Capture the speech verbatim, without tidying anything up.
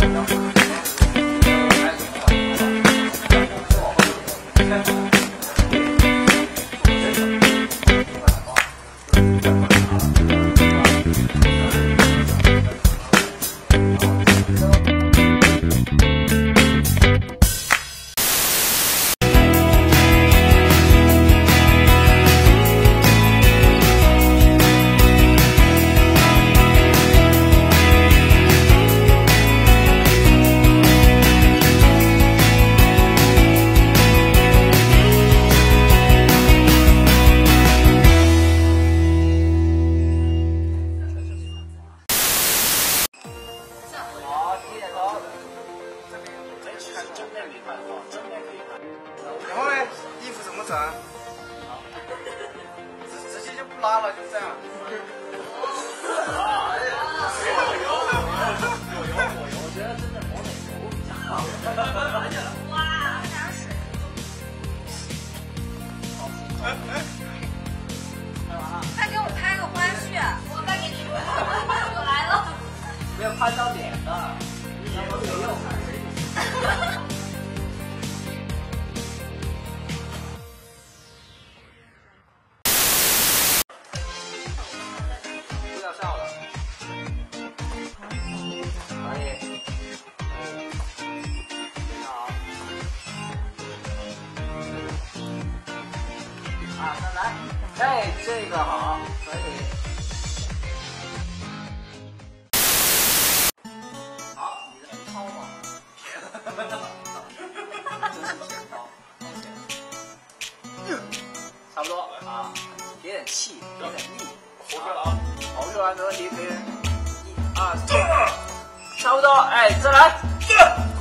然后呢，衣服怎么整？直直接就不拉了，就这样。啊！有油，有油，有油，我觉得真的抹点油比较好。哇，加水。拍完了。再给我拍个花絮，我再给你拍。我来了。没有拍到脸的，你也没有。啊，再来，哎，这个好，可以。好，你的钱掏吗？钱，这是钱掏，掏钱。差不多啊，给点气，给点力。活出来了啊！活出来没问题，可以。一、二、三，差不多，哎，再来。